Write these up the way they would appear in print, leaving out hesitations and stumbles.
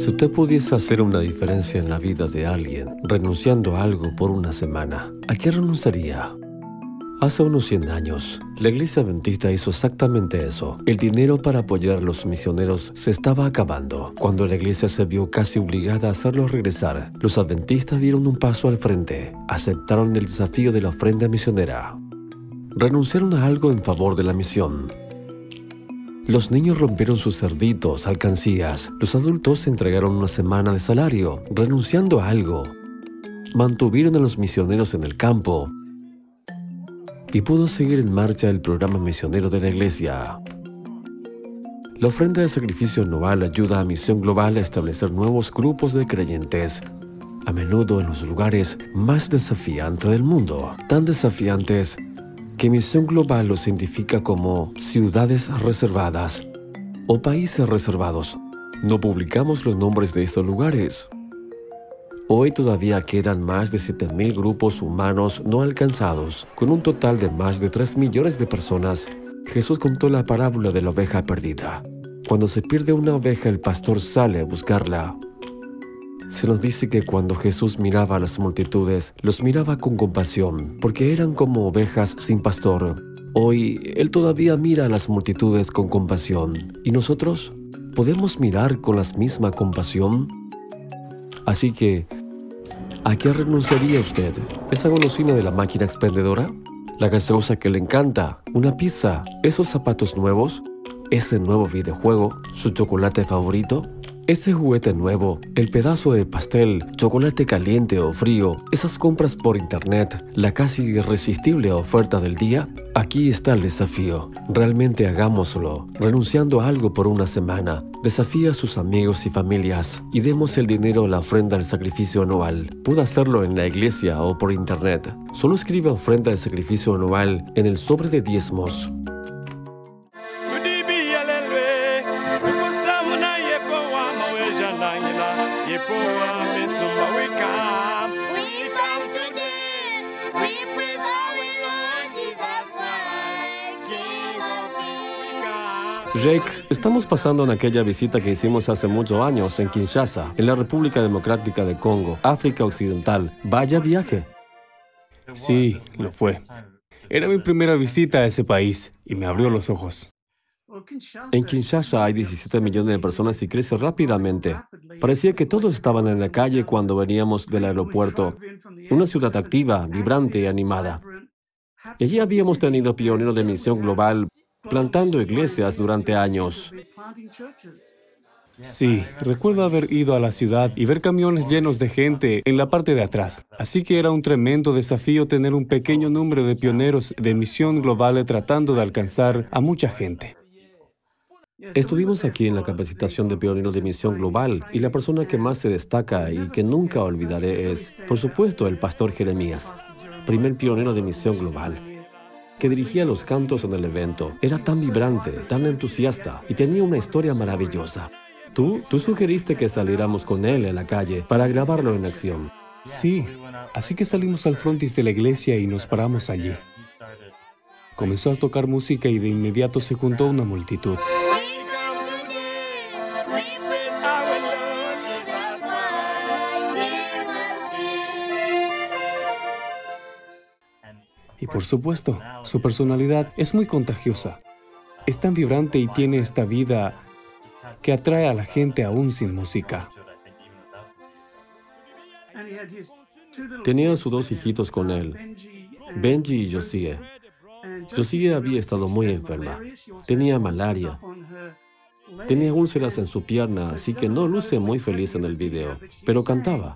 Si usted pudiese hacer una diferencia en la vida de alguien, renunciando a algo por una semana, ¿a qué renunciaría? Hace unos 100 años, la Iglesia Adventista hizo exactamente eso. El dinero para apoyar a los misioneros se estaba acabando. Cuando la Iglesia se vio casi obligada a hacerlos regresar, los adventistas dieron un paso al frente. Aceptaron el desafío de la ofrenda misionera. Renunciaron a algo en favor de la misión. Los niños rompieron sus cerditos, alcancías. Los adultos entregaron una semana de salario, renunciando a algo. Mantuvieron a los misioneros en el campo y pudo seguir en marcha el programa misionero de la Iglesia. La ofrenda de sacrificio anual ayuda a Misión Global a establecer nuevos grupos de creyentes, a menudo en los lugares más desafiantes del mundo, tan desafiantes que Misión Global los identifica como ciudades reservadas o países reservados. No publicamos los nombres de estos lugares. Hoy todavía quedan más de 7.000 grupos humanos no alcanzados. Con un total de más de 3 millones de personas, Jesús contó la parábola de la oveja perdida. Cuando se pierde una oveja, el pastor sale a buscarla. Se nos dice que cuando Jesús miraba a las multitudes, los miraba con compasión, porque eran como ovejas sin pastor. Hoy, Él todavía mira a las multitudes con compasión. ¿Y nosotros? ¿Podemos mirar con la misma compasión? Así que, ¿a qué renunciaría usted? ¿Esa golosina de la máquina expendedora? ¿La gaseosa que le encanta? ¿Una pizza? ¿Esos zapatos nuevos? ¿Ese nuevo videojuego? ¿Su chocolate favorito? ¿Ese juguete nuevo? ¿El pedazo de pastel? ¿Chocolate caliente o frío? ¿Esas compras por internet? ¿La casi irresistible oferta del día? Aquí está el desafío. Realmente hagámoslo, renunciando a algo por una semana. Desafía a sus amigos y familias y demos el dinero a la ofrenda del sacrificio anual. Puede hacerlo en la iglesia o por internet. Solo escriba ofrenda de sacrificio anual en el sobre de diezmos. Jake, estamos pasando en aquella visita que hicimos hace muchos años en Kinshasa, en la República Democrática de Congo, África Occidental. ¡Vaya viaje! Sí, lo fue. Era mi primera visita a ese país y me abrió los ojos. En Kinshasa hay 17 millones de personas y crece rápidamente. Parecía que todos estaban en la calle cuando veníamos del aeropuerto. Una ciudad activa, vibrante y animada. Y allí habíamos tenido pioneros de Misión Global plantando iglesias durante años. Sí, recuerdo haber ido a la ciudad y ver camiones llenos de gente en la parte de atrás. Así que era un tremendo desafío tener un pequeño número de pioneros de Misión Global tratando de alcanzar a mucha gente. Estuvimos aquí en la capacitación de pioneros de Misión Global y la persona que más se destaca y que nunca olvidaré es, por supuesto, el pastor Jeremías, primer pionero de Misión Global, que dirigía los cantos en el evento. Era tan vibrante, tan entusiasta y tenía una historia maravillosa. Tú sugeriste que saliéramos con él en la calle para grabarlo en acción. Sí, así que salimos al frontis de la iglesia y nos paramos allí. Comenzó a tocar música y de inmediato se juntó una multitud. Y por supuesto, su personalidad es muy contagiosa. Es tan vibrante y tiene esta vida que atrae a la gente aún sin música. Tenía sus 2 hijitos con él, Benji y Josie. Josie había estado muy enferma. Tenía malaria. Tenía úlceras en su pierna, así que no luce muy feliz en el video, pero cantaba.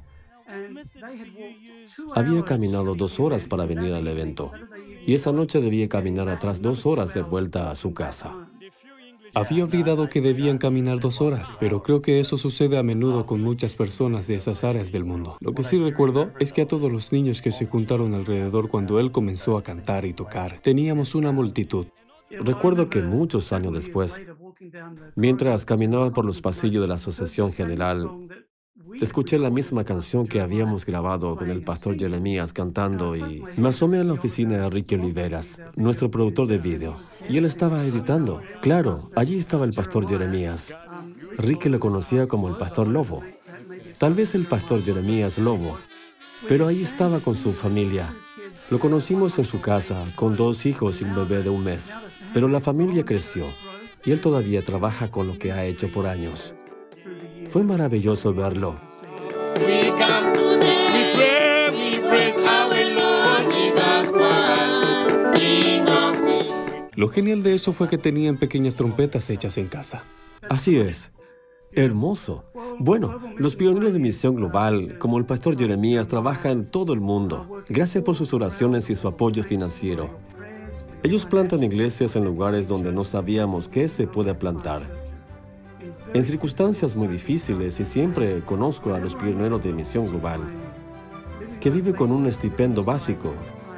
Había caminado 2 horas para venir al evento, y esa noche debía caminar atrás 2 horas de vuelta a su casa. Había olvidado que debían caminar 2 horas, pero creo que eso sucede a menudo con muchas personas de esas áreas del mundo. Lo que sí recuerdo es que a todos los niños que se juntaron alrededor cuando él comenzó a cantar y tocar, teníamos una multitud. Recuerdo que muchos años después, mientras caminaba por los pasillos de la Asociación General, escuché la misma canción que habíamos grabado con el pastor Jeremías cantando y me asomé a la oficina de Ricky Oliveras, nuestro productor de video, y él estaba editando. Claro, allí estaba el pastor Jeremías. Ricky lo conocía como el Pastor Lobo. Tal vez el Pastor Jeremías Lobo. Pero ahí estaba con su familia. Lo conocimos en su casa, con 2 hijos y un bebé de 1 mes. Pero la familia creció, y él todavía trabaja con lo que ha hecho por años. Fue maravilloso verlo. We come today, we pray, we praise our Lord Jesus Christ, King of Kings. Lo genial de eso fue que tenían pequeñas trompetas hechas en casa. Así es. Hermoso. Bueno, los pioneros de Misión Global, como el Pastor Jeremías, trabajan en todo el mundo. Gracias por sus oraciones y su apoyo financiero. Ellos plantan iglesias en lugares donde no sabíamos que se puede plantar. En circunstancias muy difíciles, y siempre conozco a los pioneros de Misión Global, que viven con un estipendio básico.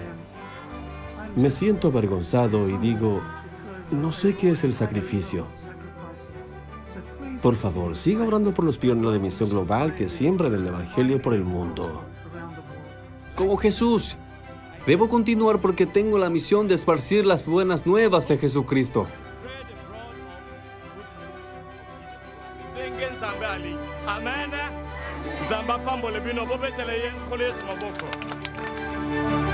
Me siento avergonzado y digo, no sé qué es el sacrificio. Por favor, siga orando por los pioneros de Misión Global que siembran el Evangelio por el mundo. Como Jesús, debo continuar porque tengo la misión de esparcir las buenas nuevas de Jesucristo. Amen. Zamba pambole bino bobetele yen kole smaboko.